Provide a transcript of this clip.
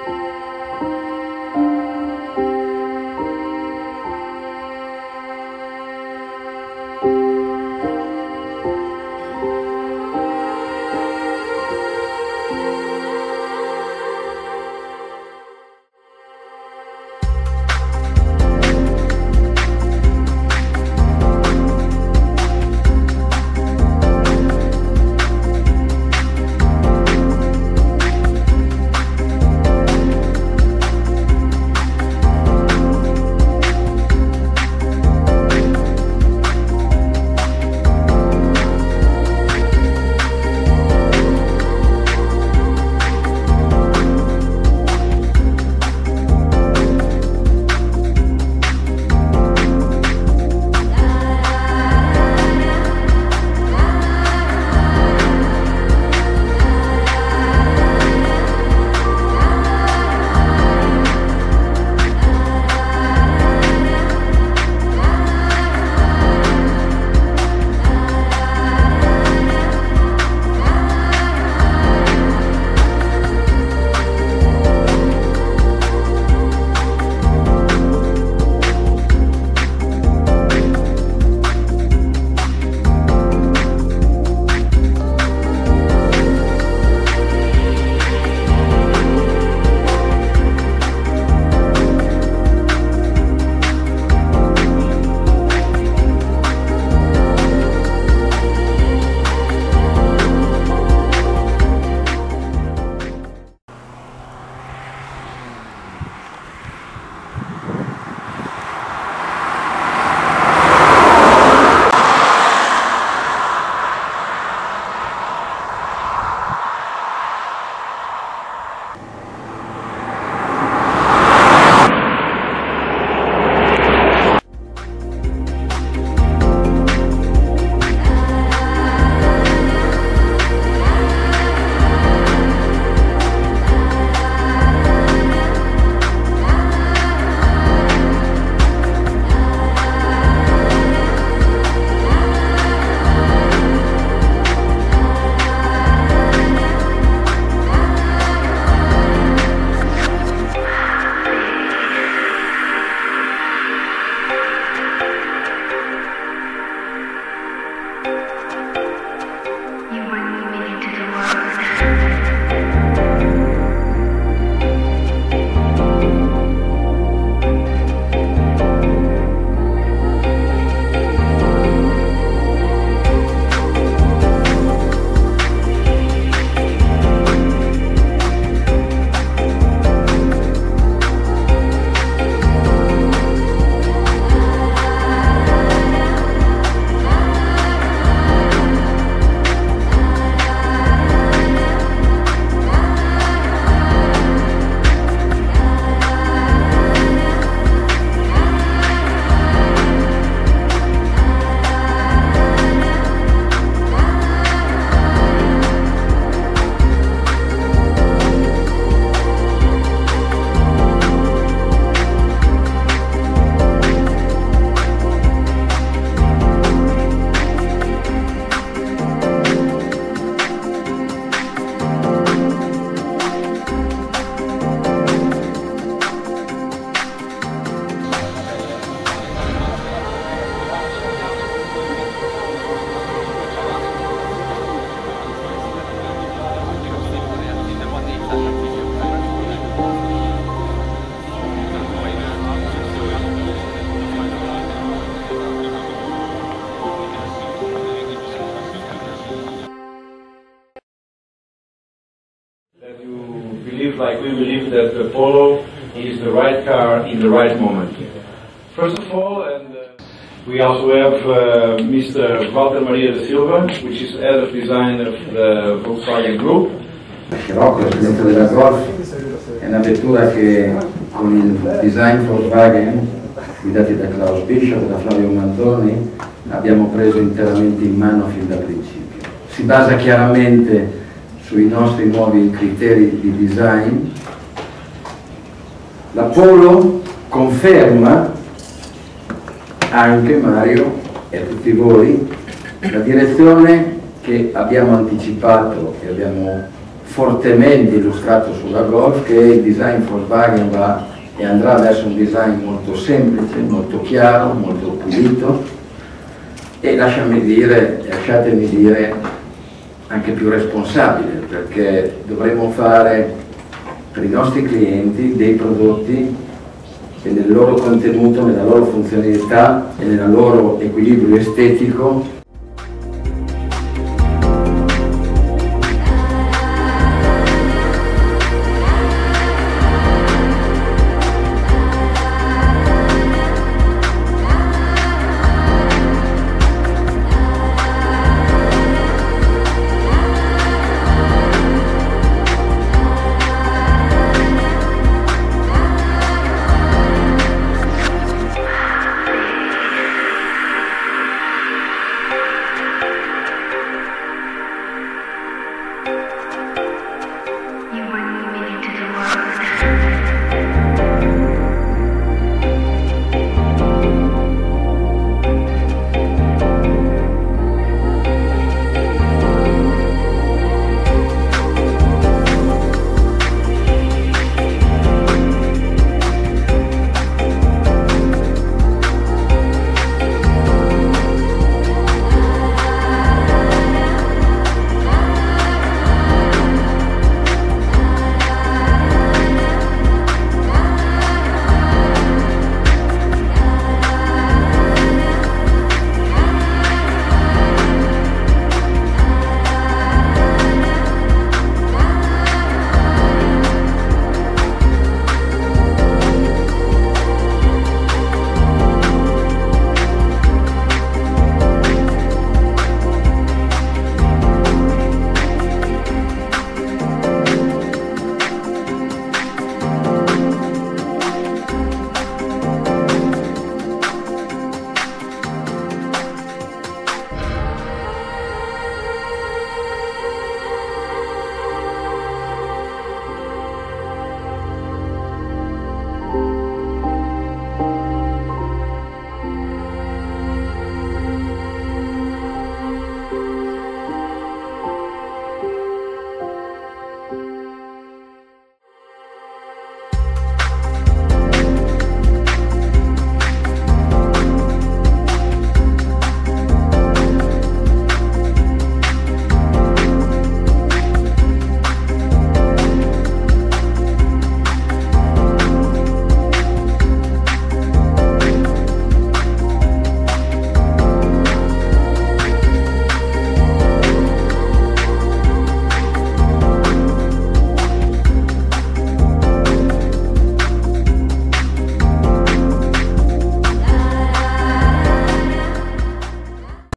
believe, like we believe, that the Polo is the right car in the right moment. First of all, we also have Mr. Walter Maria da Silva, which is head of design of the Volkswagen Group. Scirocco, l'esperienza della Golf, è una vettura che con il design Volkswagen, guidati da Klaus Bishop e da Flavio Manzoni, abbiamo preso interamente in mano fin dal principio. Si basa chiaramente sui nostri nuovi criteri di design. La Polo conferma anche, Mario e a tutti voi, la direzione che abbiamo anticipato e abbiamo fortemente illustrato sulla Golf che il design Volkswagen va e andrà verso un design molto semplice, molto chiaro, molto pulito e lasciatemi dire anche più responsabile, perché dovremo fare per i nostri clienti dei prodotti che nel loro contenuto, nella loro funzionalità e nel loro equilibrio estetico You bring me to the world.